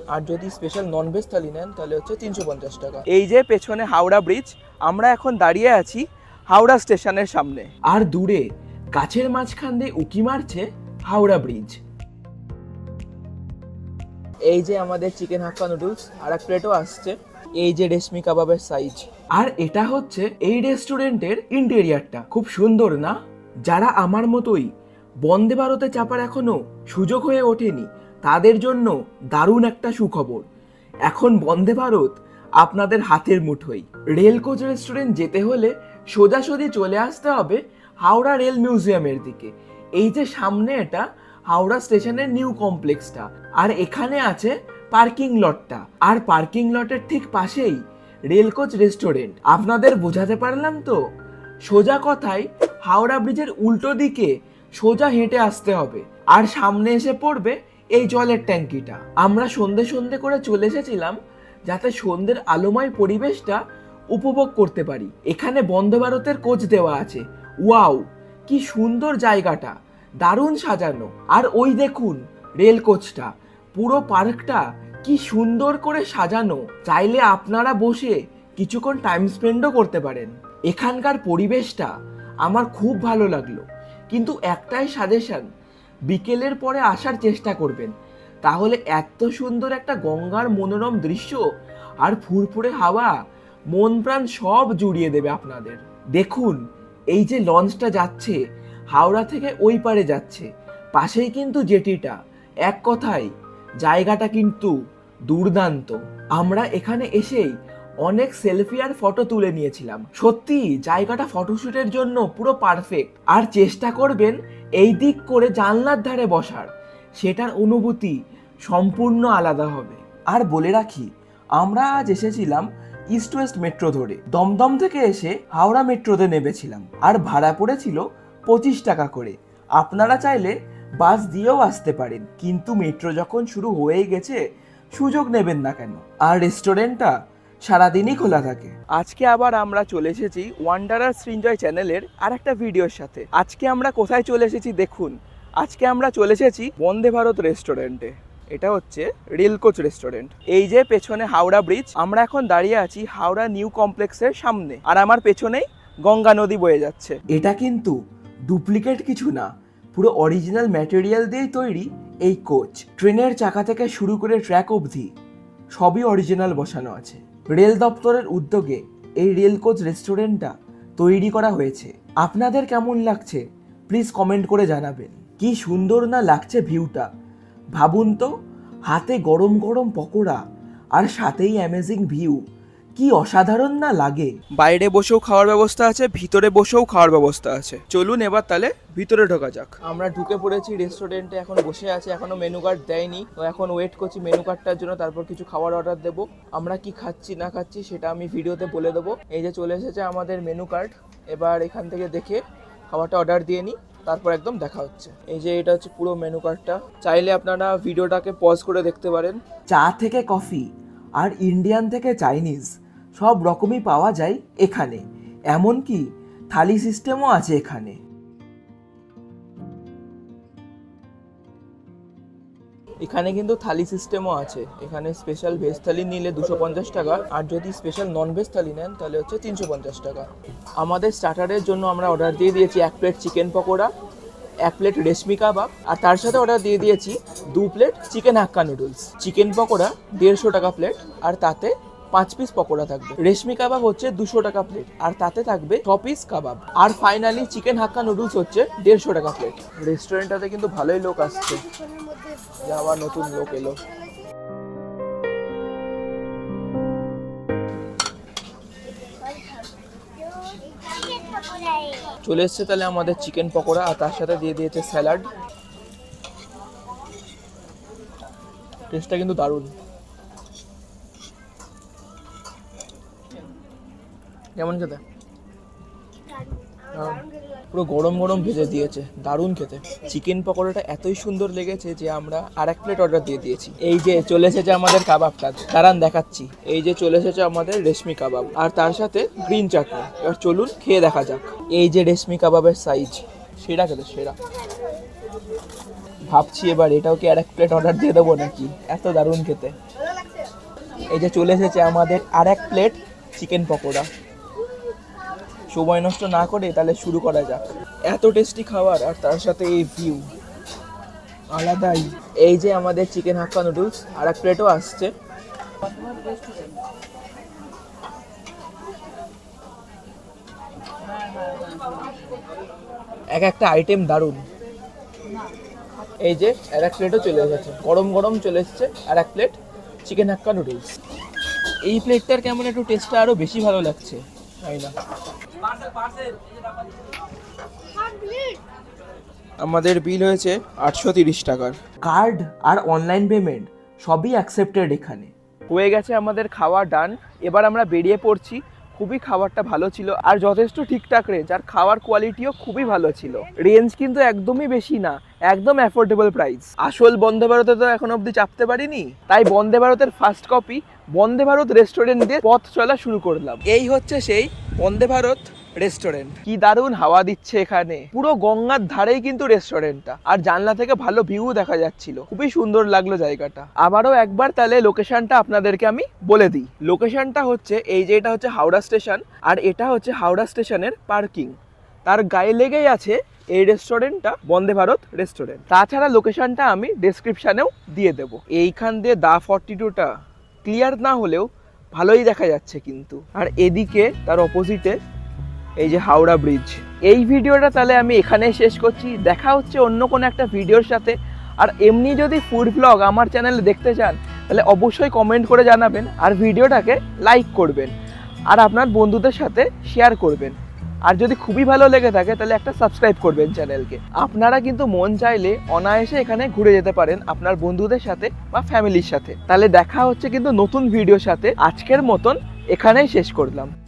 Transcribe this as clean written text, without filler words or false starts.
আর যদি special non veg থালি নেন তাহলে হচ্ছে 350 টাকা। এই যে পেছনে হাওড়া ব্রিজ, আমরা এখন দাঁড়িয়ে আছি হাওড়া স্টেশনের সামনে, আর দূরে গাছের মাঝখান দিয়ে উকি মারছে হাওড়া ব্রিজ। এই যে আমাদের চিকেন হাক্কা নুডলস, আর এক প্লেটও আসছে। এই যে রেশমি কাবাবের সাইজ। আর এটা হচ্ছে এই রেস্টুরেন্টের ইন্টেরিয়ারটা, খুব সুন্দর না? যারা আমার মতোই বন্দে ভারতে চাপার এখনো সুযোগ হয়ে ওঠেনি তাদের জন্য দারুণ একটা সুখবর, এখন বন্দে ভারত আপনাদের হাতের মুঠোয়। রেল কোচ রেস্টুরেন্ট যেতে হলে সোজাসুজি চলে আসতে হবে হাওড়া রেল মিউজিয়ামের দিকে। এই যে সামনে এটা হাওড়া স্টেশনের নিউ কমপ্লেক্সটা, আর এখানে আছে পার্কিং লটটা, আর পার্কিং লটের ঠিক পাশেই রেল কোচ রেস্টুরেন্ট। আপনাদের বোঝাতে পারলাম তো? সোজা কথায় হাওড়া ব্রিজের উল্টো দিকে সোজা হেঁটে আসতে হবে, আর সামনে এসে পড়বে এই জলের ট্যাঙ্কিটা। আমরা সন্ধে সন্ধে করে চলে এসেছিলাম যাতে সন্ধ্যের আলোময় পরিবেশটা উপভোগ করতে পারি। এখানে বন্দে ভারতের কোচ দেওয়া আছে। ওয়াও, কি সুন্দর জায়গাটা, দারুণ সাজানো। আর ওই দেখুন রেল কোচটা, পুরো পার্কটা কি সুন্দর করে সাজানো। চাইলে আপনারা বসে কিছুক্ষণ টাইম স্পেন্ডও করতে পারেন। এখানকার পরিবেশটা আমার খুব ভালো লাগলো, কিন্তু একটাই সাজেশন, বিকেলের পরে আসার চেষ্টা করবেন, তাহলে এত সুন্দর একটা গঙ্গার মনোরম দৃশ্য আর ফুরফুরে হাওয়া মন প্রাণ সব জুড়িয়ে দেবে আপনাদের। দেখুন এই যে লঞ্চটা যাচ্ছে হাওড়া থেকে ওই পারে যাচ্ছে, পাশেই কিন্তু জেটিটা। এক কথায় জায়গাটা কিন্তু দুর্দান্ত। আমরা এখানে এসেই অনেক সেলফি আর ফটো তুলে নিয়েছিলাম। সত্যি জায়গাটা ফটোশুটের জন্য পুরো পারফেক্ট। আর চেষ্টা করবেন এই দিক করে জানলার ধারে বসার, সেটার অনুভূতি সম্পূর্ণ আলাদা হবে। আর বলে রাখি, আমরা আজ এসেছিলাম ইস্ট ওয়েস্ট মেট্রো ধরে। দমদম থেকে এসে হাওড়া মেট্রোতে নেমেছিলাম, আর ভাড়া পড়েছিল 25 টাকা করে। আপনারা চাইলে বাস দিয়েও আসতে পারেন, কিন্তু মেট্রো যখন শুরু হয়ে গেছে সুযোগ নেবেন না কেন। আর রেস্টুরেন্টটা সারাদিনই খোলা থাকে। আজকে আবার আমরা চলে এসেছি ওয়ান্ডারার সৃঞ্জয় চ্যানেলের আর একটা ভিডিওর সাথে। আজকে আমরা কোথায় চলে এসেছি দেখুন। আজকে আমরা চলে এসেছি বন্দে ভারত রেস্টুরেন্টে। এটা হচ্ছে রেল কোচ রেস্টুরেন্ট। এই যে পেছনে হাওড়া ব্রিজ, আমরা এখন দাঁড়িয়ে আছি হাওড়া নিউ কমপ্লেক্সের সামনে, আর আমার পেছনেই গঙ্গা নদী বয়ে যাচ্ছে। এটা কিন্তু ডুপ্লিকেট কিছু না, পুরো অরিজিনাল ম্যাটেরিয়াল দিয়েই তৈরি এই কোচ। ট্রেনের চাকা থেকে শুরু করে ট্র্যাক অবধি সবই অরিজিনাল বসানো আছে। রেল দপ্তরের উদ্যোগে এই রেল কোচ রেস্টুরেন্টটা তৈরি করা হয়েছে। আপনাদের কেমন লাগছে প্লিজ কমেন্ট করে জানাবেন। কি সুন্দর না লাগছে ভিউটা, ভাবুন তো, হাতে গরম গরম পকোড়া আর সাথেই অ্যামেজিং ভিউ, কি অসাধারণ না লাগে। বাইরে বসেও খাওয়ার ব্যবস্থা আছে, ভিতরে বসেও খাওয়ার ব্যবস্থা আছে। চলুন এবার তাহলে ভিতরে ঢোকা যাক। আমরা ঢুকে পড়েছি রেস্টুরেন্টে, এখন বসে আছে, এখনো মেনু কার্ড দেয়নি, তো এখন ওয়েট করছি মেনু কার্ডটার জন্য, তারপর কিছু খাবার অর্ডার দেবো। আমরা কি খাচ্ছি না খাচ্ছি সেটা আমি ভিডিওতে বলে দেবো। এই যে চলে এসেছে আমাদের মেনু কার্ড, এবার এখান থেকে দেখে খাবারটা অর্ডার দিয়ে নিই, তারপর একদম দেখা হচ্ছে। এই যে এটা হচ্ছে পুরো মেনু কার্ডটা, চাইলে আপনারা ভিডিওটাকে পজ করে দেখতে পারেন। চা থেকে কফি আর ইন্ডিয়ান থেকে চাইনিজ সব রকমই পাওয়া যায় এখানে, এমনকি থালি সিস্টেমও আছে এখানে। এখানে কিন্তু থালি সিস্টেমও আছে। এখানে স্পেশাল ভেজ থালি নিলে 250 টাকা, আর যদি স্পেশাল নন ভেজ থালি নেন তাহলে হচ্ছে 350 টাকা। আমাদের স্টার্টারের জন্য আমরা অর্ডার দিয়ে দিয়েছি 1 plate chicken pakora, 1 plate reshmi kabab, আর তার সাথে অর্ডার দিয়ে দিয়েছি 2 plate chicken hakka noodles. Chicken pakora 150 টাকা প্লেট, আর তাতে 5 পিস পকোড়া থাকবে। রেশমি কাবাব হচ্ছে 200 টাকা প্লেট, আর তাতে থাকবে 6 পিস কাবাব। আর ফাইনালি চিকেন হাক্কা নুডলস হচ্ছে 150 টাকা প্লেট। রেস্টুরেন্টটাতে কিন্তু ভালোই লোক আসছে, আবার নতুন লোক এলো। চলে এসছে তাহলে আমাদের চিকেন পকোড়া, আর তার সাথে দিয়ে দিয়েছে স্যালাড। টেস্টটা কিন্তু দারুণ। কেমন খেতে? পুরো গরম গরম ভেজে দিয়েছে, দারুণ খেতে। চিকেন পকোড়াটা এতই সুন্দর লেগেছে যে আমরা আর 1 প্লেট অর্ডার দিয়ে দিয়েছি। এই যে চলে এসেছে আমাদের কাবাবটা, দাঁড়ান দেখাচ্ছি। এই যে চলে এসেছে আমাদের রেশমি কাবাব, আর তার সাথে গ্রিন চাটনি। এবার চলুন খেয়ে দেখা যাক। এই যে রেশমি কাবাবের সাইজ, সেরা খেতে সেরা। ভাবছি এবার এটাও কি আর এক প্লেট অর্ডার দিয়ে দেবো নাকি, এত দারুণ খেতে। এই যে চলে এসেছে আমাদের আর এক প্লেট চিকেন পকোড়া। সময় নষ্ট না করে তাহলে শুরু করা যাক। এত টেস্টি খাবার আর তার সাথে এই ভিউ আলাদাই। এই যে আমাদের চিকেন হাক্কা নুডলস, আর এক প্লেটও আসছে। এক একটা আইটেম দারুণ। এই যে আর এক প্লেটও চলে এসেছে, গরম গরম চলে এসেছে আর এক প্লেট চিকেন হাক্কা নুডলস। এই প্লেটটার কেমন একটু টেস্টটা আরো বেশি ভালো লাগছে, তাই না? আমাদের বিল হয়েছে 830 টাকার। কার্ড আর অনলাইন পেমেন্ট সবই অ্যাকসেপ্টেড এখানে। হয়ে গেছে আমাদের খাওয়া ডান। এবার আমরা বেরিয়ে পড়ছি। খুবই খাবারটা ভালো ছিল আর যথেষ্ট ঠিকঠাক রেঞ্জ, আর খাওয়ার কোয়ালিটিও খুবই ভালো ছিল। রেঞ্জ কিন্তু একদমই বেশি না, একদম অ্যাফোর্ডেবল প্রাইস। আসল বন্দে ভারতে তো এখন অবধি চাপতে পারিনি, তাই বন্দে ভারতের first copy Vande Bharat restaurant দিয়ে পথ চলা শুরু করলাম। এই হচ্ছে সেই বন্দে ভারত রেস্টুরেন্ট। কি দারুণ হাওয়া দিচ্ছে এখানে, পুরো গঙ্গার ধারেই কিন্তু রেস্টুরেন্টটা, আর জানলা থেকে ভালো ভিউ দেখা যাচ্ছিল। খুবই সুন্দর লাগলো জায়গাটা। আবারও একবার তাহলে লোকেশনটা আপনাদেরকে আমি বলে দিই। লোকেশনটা হচ্ছে এই যে, এটা হচ্ছে হাওড়া স্টেশন, আর এটা হচ্ছে হাওড়া স্টেশনের পার্কিং। তার গায়ে লেগেই আছে এই রেস্টুরেন্টটা, বন্দে ভারত রেস্টুরেন্ট। তাছাড়া লোকেশনটা আমি ডেসক্রিপশনেও দিয়ে দেবো। এইখান দিয়ে দা 42টা ক্লিয়ার না হলেও ভালোই দেখা যাচ্ছে কিন্তু। আর এদিকে তার অপোজিটে এই যে হাওড়া ব্রিজ। এই ভিডিওটা তাহলে আমি এখানেই শেষ করছি। দেখা হচ্ছে অন্য কোনো একটা ভিডিওর সাথে। আর এমনি যদি ফুড ব্লগ আমার চ্যানেলে দেখতে চান তাহলে অবশ্যই কমেন্ট করে জানাবেন, আর ভিডিওটাকে লাইক করবেন, আর আপনার বন্ধুদের সাথে শেয়ার করবেন। আর যদি খুবই ভালো লেগে থাকে তাহলে একটা সাবস্ক্রাইব করবেন চ্যানেলকে। আপনারা কিন্তু মন চাইলে অনায়াসে এখানে ঘুরে যেতে পারেন আপনার বন্ধুদের সাথে বা ফ্যামিলির সাথে। তাহলে দেখা হচ্ছে কিন্তু নতুন ভিডিওর সাথে। আজকের মতন এখানেই শেষ করলাম।